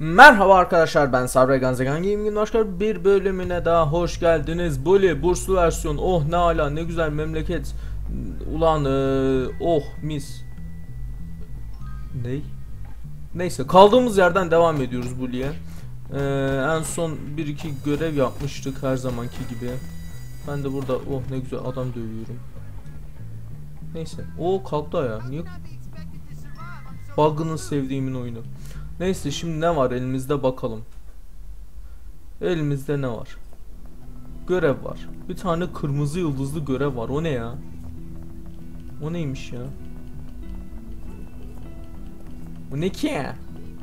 Merhaba arkadaşlar, ben Sabri Ganzegan Gaming'in başka bir bölümüne daha hoş geldiniz. Bully burslu versiyon, oh ne ala, ne güzel memleket. Ulan oh mis. Ney? Neyse, kaldığımız yerden devam ediyoruz Bully'e. En son 1-2 görev yapmıştık her zamanki gibi. Ben de burada oh ne güzel adam dövüyorum. Neyse, o kalktı ya. Niye? Bug'ını sevdiğimin oyunu. Neyse, şimdi ne var elimizde bakalım. Elimizde ne var? Görev var. Bir tane kırmızı yıldızlı görev var. O ne ya? O neymiş ya? O ne ki ya?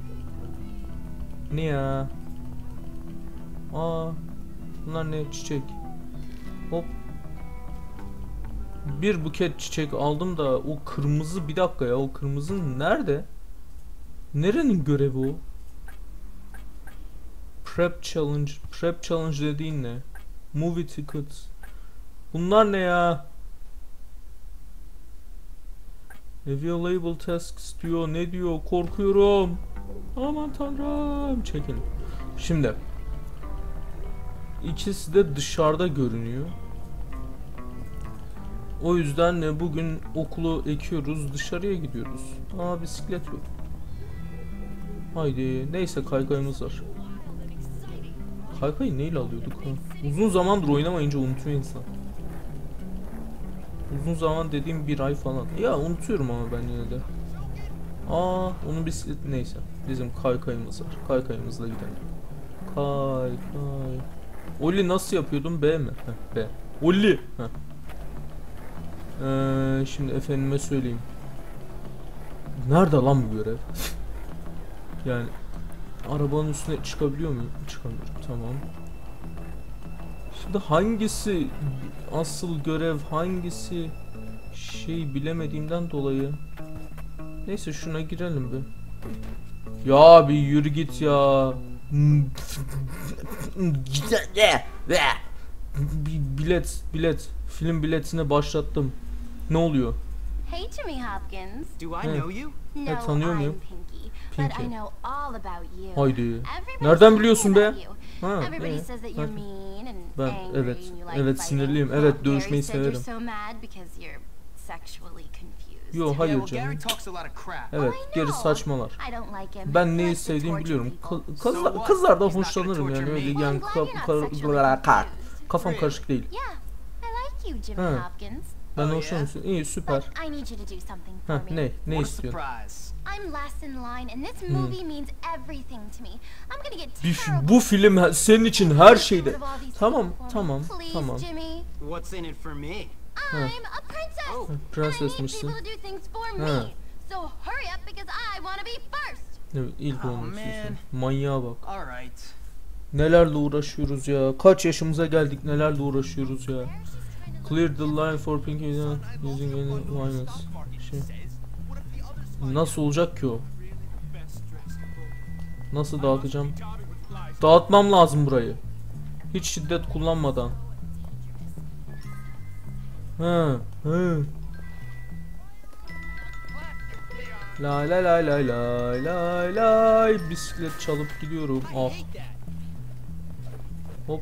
Ne ya? Aa, bunlar ne? Çiçek. Hop. Bir buket çiçek aldım da o kırmızı, bir dakika ya, o kırmızı nerede? Nerenin görevi o? Prep challenge. Prep challenge dediğin ne? Movie tickets. Bunlar ne ya? Available tasks diyor. Ne diyor? Korkuyorum. Aman tanrım. Çekin. Şimdi. İkisi de dışarıda görünüyor. O yüzden bugün okulu ekiyoruz. Dışarıya gidiyoruz. Aa, bisiklet yok. Haydi. Neyse, kaykayımız var. Kaykayı neyle alıyorduk ha? Uzun zamandır oynamayınca unutuyor insan. Uzun zaman dediğim bir ay falan. Ya unutuyorum ama ben yine de. Aa, onun bisiklet neyse. Bizim kaykayımız var. Kaykayımızla gidelim. Kaykay. Olli nasıl yapıyordum? B mi? Heh, B. Olli. Şimdi efendime söyleyeyim. Nerede lan bu görev? Yani arabanın üstüne çıkabiliyor muyum? Çıkamıyorum. Tamam. Şimdi hangisi asıl görev, hangisi şey bilemediğimden dolayı. Neyse, şuna girelim bir. Ya bir yürü git ya. Bilet. Film biletine başlattım. Ne oluyor? Hey Jimmy Hopkins. Do I know you? No, tanıyor muyum? I'm Pinky, Pinky. but I know all about you. Haydi. Everybody's Nereden talking biliyorsun be? about you. Ha, Everybody evet. says that you're mean and Ben angry evet, and you like evet fighting. sinirliyim. Evet, Gary dövüşmeyi said you're severim. so mad because you're sexually confused. Yo, Yeah, hayır well, canım. Gary talks a lot of crap. Evet, I geri know. saçmalar. I don't like him. Ben He neyi likes to sevdiğimi torture biliyorum. people. Kızlardan He's not hoşlanırım gonna yani, torture öyle me. yani Well, I'm glad you're not sexually confused. kafam karışık değil. Yeah, I like you, Jimmy Ha. Hopkins. Ben Oh, hoşlanıyorsun. İyi, süper. But I need you to do something for Ha, me. ne What a istiyorsun? surprise. I'm last in line and this movie means everything to me. I'm gonna get Bu film senin için her şeyde. Tamam, tamam, Please, tamam. Jimmy. What's in it for me? I'm a princess. Oh. And I need Prensesmişsin. people to do things for Ha. me. So hurry up because I want to be first. Evet, ilk Oh, olmak istiyorsun. man. Manyağa bak. All right. Nelerle uğraşıyoruz ya. Kaç yaşımıza geldik, nelerle uğraşıyoruz ya. Clear the line for Pinky using any violence. Şey. Nasıl olacak ki o? Nasıl dağıtacağım? Dağıtmam lazım burayı. Hiç şiddet kullanmadan. Hı. Lay lay lay lay lay lay lay. Bisiklet çalıp gidiyorum. Ah. Hop.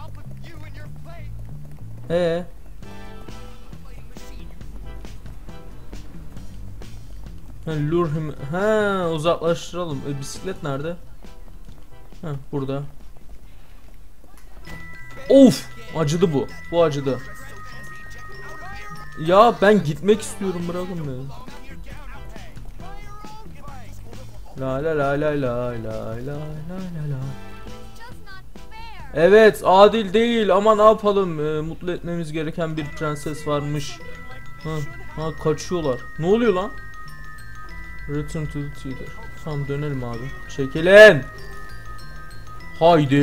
Lure him. Uzaklaştıralım. Bisiklet nerede? Burada. Of! Acıdı bu. Bu acıdı. Ya ben gitmek istiyorum, bırakın beni. La la la la la la la la la. Evet, adil değil ama ne yapalım? Mutlu etmemiz gereken bir prenses varmış. Kaçıyorlar. Ne oluyor lan? Return to the theater. Tamam, dönelim abi. Çekilin. Haydi.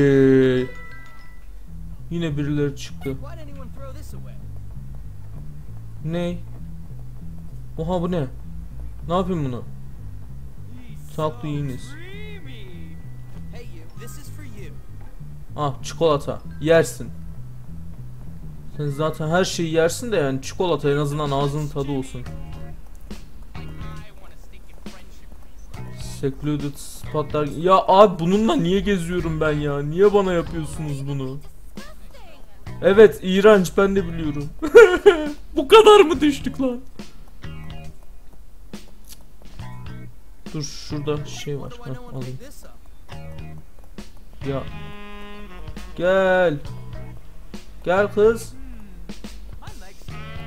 Yine birileri çıktı. Ne? Oha, bu ne? Ne yapayım bunu? Tatlı yiyiniz. Ah, çikolata. Yersin. Sen zaten her şeyi yersin de yani çikolata en azından ağzının tadı olsun. Secluded spotlar. Ya abi bununla niye geziyorum ben ya? Niye bana yapıyorsunuz bunu? Evet, iğrenç, ben de biliyorum. Bu kadar mı düştük lan? Dur şurada şey var. Why do I know Heh, how to alayım. pick this up? Ya. Gel. Gel kız. My legs.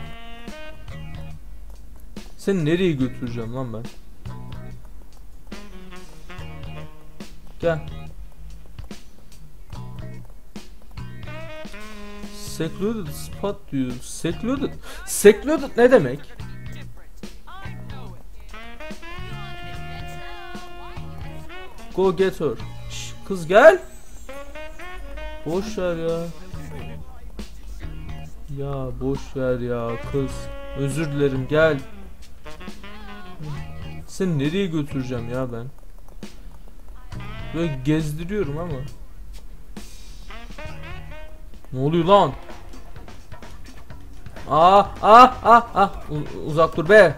Seni nereye götüreceğim lan ben? Gel. Secluded spot diyor. Secluded. Secluded ne demek? Go get her. Şş, kız gel. Boş ver ya. Ya boş ver ya kız. Özür dilerim, gel. Seni nereye götüreceğim ya ben? Böyle gezdiriyorum ama. Ne oluyor lan? Uzak dur be.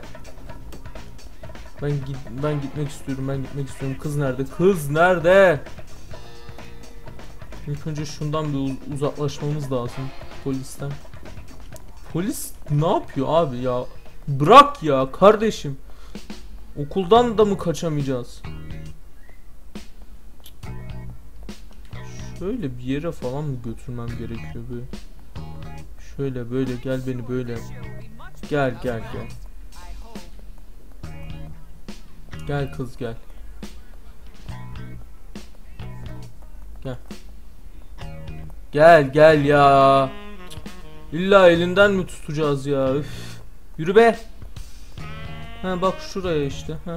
Ben gitmek istiyorum. Kız nerede? Kız nerede? İlk önce şundan bir uzaklaşmamız lazım polisten. Polis ne yapıyor abi ya? Bırak ya kardeşim. Okuldan da mı kaçamayacağız? Şöyle bir yere falan mı götürmem gerekiyor böyle? Şöyle böyle gel beni böyle. Gel. Gel kız gel. Gel ya. İlla elinden mi tutacağız ya? Üf. Yürü be. Ha bak şuraya işte. Ha.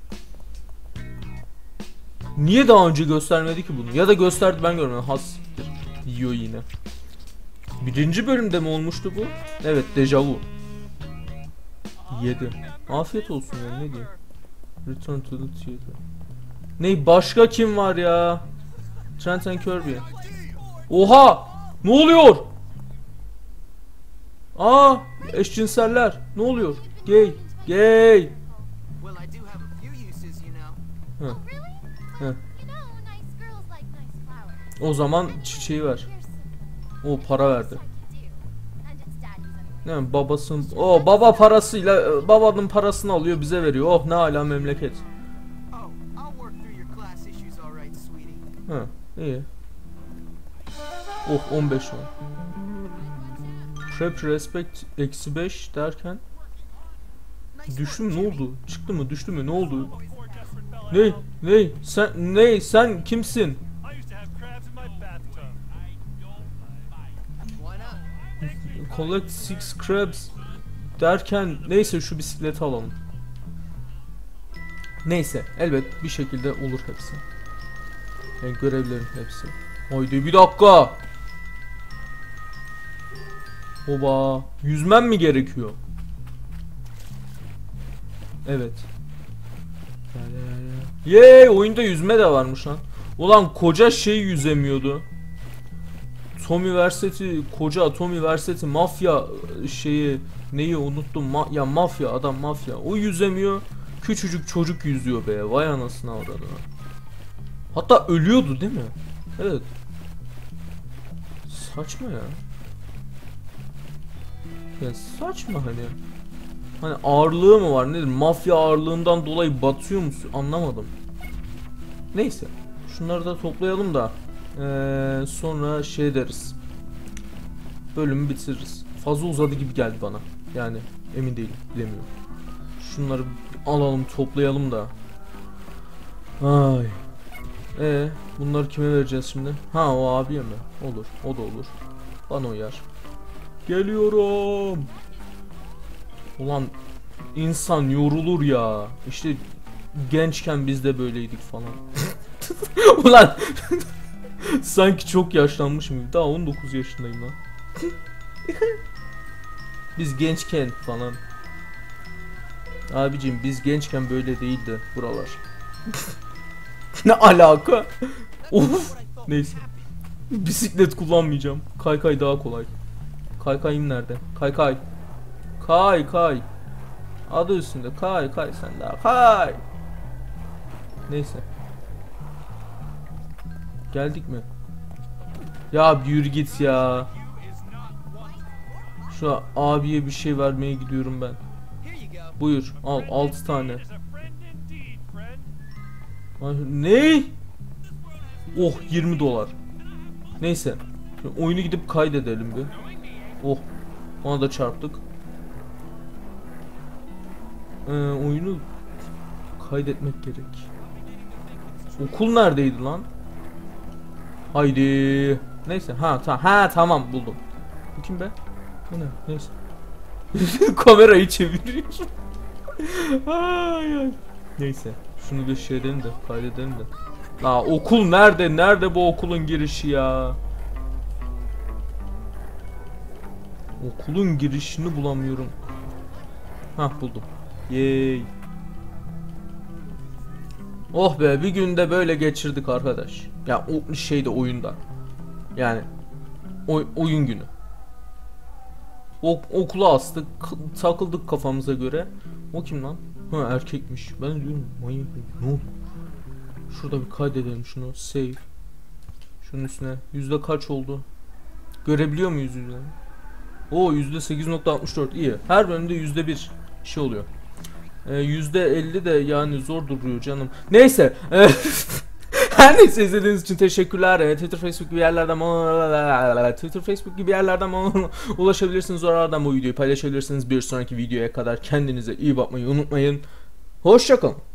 Niye daha önce göstermedi ki bunu? Ya da gösterdi ben görmedim. Hassiktir. Yiyor yine. Birinci bölümde mi olmuştu bu? Evet, dejavu. Yedi. Afiyet olsun ya, ne diyeyim. Return to the theater. Ne, başka kim var ya? Trent and Kirby. Oha! Ne oluyor? Aa, eşcinseller. Ne oluyor? Gay. Well, I do have a few uses, you know. Hı. Hı. You know, nice girls like nice flowers. O zaman çiçeği ver. Here's O para verdi. something to do. And it's daddy's anyway. Değil mi? Babasının, o baba parasıyla babanın parasını alıyor, bize veriyor. Oh ne hala memleket. Oh, I'll work through your class issues, all right, sweetie. Ha, iyi. Oh 15 var. Prep respect -5 derken düştüm, ne oldu? Çıktı mı? Düştü mü? Ne oldu? Sen kimsin? I used to have crabs in my bathtub. Why not? Collect 6 crabs derken neyse şu bisikleti alalım. Neyse elbet bir şekilde olur hepsi. Yani görevlerin hepsi. Haydi bir dakika. Oba, yüzmem mi gerekiyor? Evet. Yey, oyunda yüzme de varmış lan. Ulan koca şey yüzemiyordu. Tommy Versetti, koca Tommy Versetti mafya şeyi, neyi unuttum, ya mafya adam, mafya. O yüzemiyor. Küçücük çocuk yüzüyor be. Vay anasını avradı. Hatta ölüyordu değil mi? Evet. Saçma ya. Ya saçma hani. Hani ağırlığı mı var nedir? Mafya ağırlığından dolayı batıyor musun? Anlamadım. Neyse. Şunları da toplayalım da sonra şey deriz. Bölümü bitiririz. Fazla uzadı gibi geldi bana. Yani emin değilim. Bilemiyorum. Şunları alalım, toplayalım da. Ay. Bunları kime vereceğiz şimdi? Ha, o abiye mi? Olur. O da olur. Bana uyar. Geliyorum. Ulan insan yorulur ya. İşte gençken biz de böyleydik falan. Ulan sanki çok yaşlanmışım gibi. Daha 19 yaşındayım lan. Biz gençken falan. Abicim biz gençken böyle değildi buralar. Ne alaka? Of. Neyse. Bisiklet kullanmayacağım. Kaykay daha kolay. Kaykayım nerede? Kaykay. Kay. Adı üstünde. Kay sen daha. Kay. Neyse. Geldik mi? Ya bir yürü git ya. Şu abiye bir şey vermeye gidiyorum ben. Buyur al 6 tane. Is a friend indeed, friend. Ay, ne? Oh 20 dolar. Neyse. Şimdi oyunu gidip kaydedelim bir. Oh. Ona da çarptık. Oyunu kaydetmek gerek. Okul neredeydi lan? Haydi. Neyse tamam buldum. Bu kim be? Bu ne? Neyse. Kamerayı çeviriyor. Ay ay. Neyse. Şunu bir şey edelim de kaydedelim de. La okul nerede? Nerede bu okulun girişi ya? Okulun girişini bulamıyorum. Hah buldum. Yey. Oh be bir günde böyle geçirdik arkadaş. Ya o şeyde oyunda. Yani oyun günü. Okula astık, takıldık kafamıza göre. O kim lan? Ha erkekmiş. Ben diyorum manyak. Ne oldu? Şurada bir kaydedelim şunu. Save. Şunun üstüne yüzde kaç oldu? Görebiliyor muyuz yüzde? O %8.64 iyi. Her bölümde %1 şey oluyor. %50 de yani zor duruyor canım. Neyse. Her neyse izlediğiniz için teşekkürler. Twitter, Facebook gibi yerlerden ulaşabilirsiniz. Oralardan bu videoyu paylaşabilirsiniz. Bir sonraki videoya kadar kendinize iyi bakmayı unutmayın. Hoşça kalın.